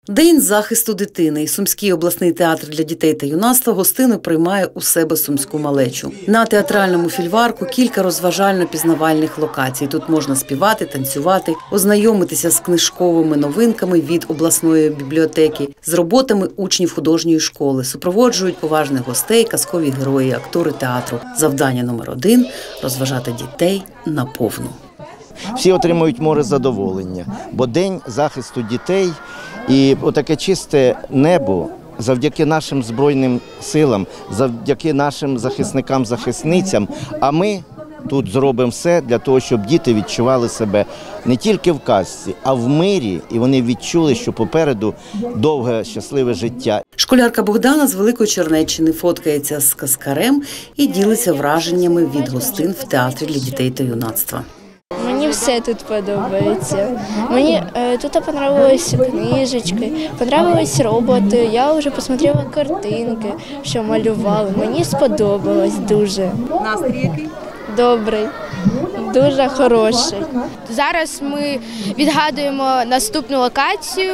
День захисту дитини. Сумський обласний театр для дітей та юнацтва гостину приймає у себе сумську малечу. На театральному фільварку кілька розважально-пізнавальних локацій. Тут можна співати, танцювати, ознайомитися з книжковими новинками від обласної бібліотеки, з роботами учнів художньої школи. Супроводжують поважних гостей, казкові герої, актори театру. Завдання номер 1 – розважати дітей наповну. Всі отримують море задоволення, бо День захисту дітей і отаке чисте небо завдяки нашим Збройним силам, завдяки нашим захисникам-захисницям, а ми тут зробимо все для того, щоб діти відчували себе не тільки в казці, а в мирі, і вони відчули, що попереду довге, щасливе життя. Школярка Богдана з Великої Чернеччини фоткається з казкарем і ділиться враженнями від гостин в театрі для дітей та юнацтва. Мені все тут подобається. Мені тут подобалися книжечки, подобалися роботи. Я вже посмотрела картинки, що малювали. Мені сподобалось дуже. Настрій який? Добрий, дуже хороший. Зараз ми відгадуємо наступну локацію.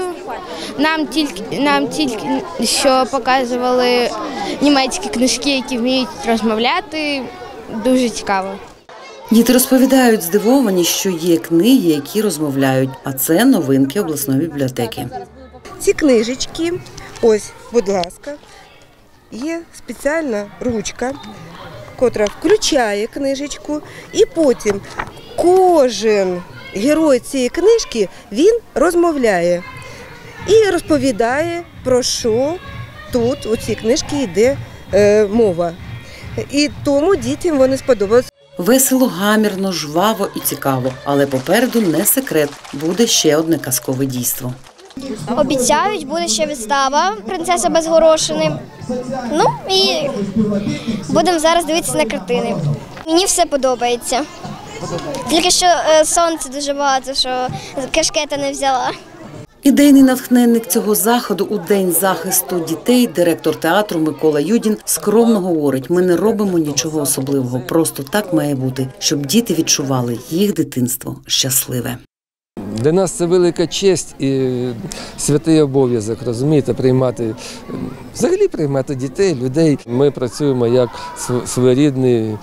Нам тільки що показували німецькі книжки, які вміють розмовляти. Дуже цікаво. Діти розповідають здивовані, що є книги, які розмовляють, а це новинки обласної бібліотеки. Ці книжечки, ось, будь ласка, є спеціальна ручка, котра включає книжечку, і потім кожен герой цієї книжки, він розмовляє і розповідає, про що тут у цій книжці йде мова. І тому дітям вони сподобалися. Весело, гамірно, жваво і цікаво. Але попереду не секрет. Буде ще одне казкове дійство. Обіцяють, буде ще вистава «Принцеса без горошини». Ну і будемо зараз дивитися на картини. Мені все подобається. Тільки що сонця дуже багато, що кашкета не взяла. Ідейний натхненник цього заходу у День захисту дітей, директор театру Микола Юдін скромно говорить: ми не робимо нічого особливого, просто так має бути, щоб діти відчували їх дитинство щасливе. Для нас це велика честь і святий обов'язок, розумієте, взагалі приймати дітей, людей. Ми працюємо як своєрідний,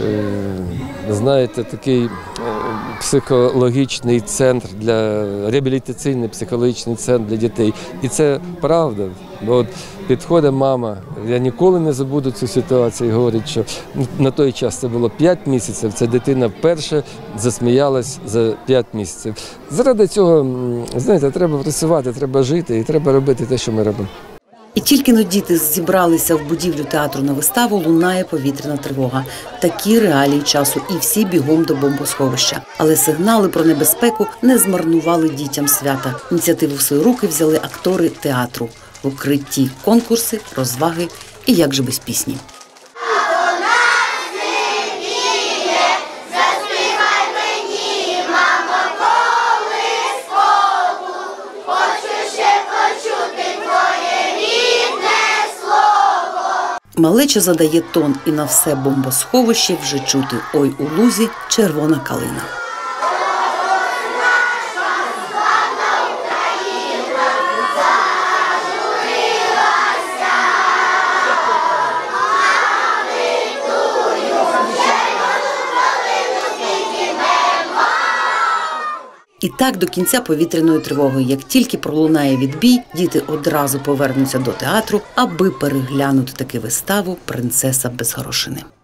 знаєте, такий психологічний центр, реабілітаційний психологічний центр для дітей. І це правда. Бо от підходить мама, я ніколи не забуду цю ситуацію, говорить, що на той час це було 5 місяців, ця дитина вперше засміялась за 5 місяців. Заради цього, знаєте, треба працювати, треба жити і треба робити те, що ми робимо. І тільки діти зібралися в будівлю театру на виставу, лунає повітряна тривога. Такі реалії часу, і всі бігом до бомбосховища. Але сигнали про небезпеку не змарнували дітям свята. Ініціативу в свої руки взяли актори театру. В укритті конкурси, розваги і як же без пісні. Малеча задає тон, і на все бомбосховище вже чути: ой, у лузі червона калина. І так до кінця повітряної тривоги. Як тільки пролунає відбій, діти одразу повернуться до театру, аби переглянути таки виставу «Принцеса без горошини».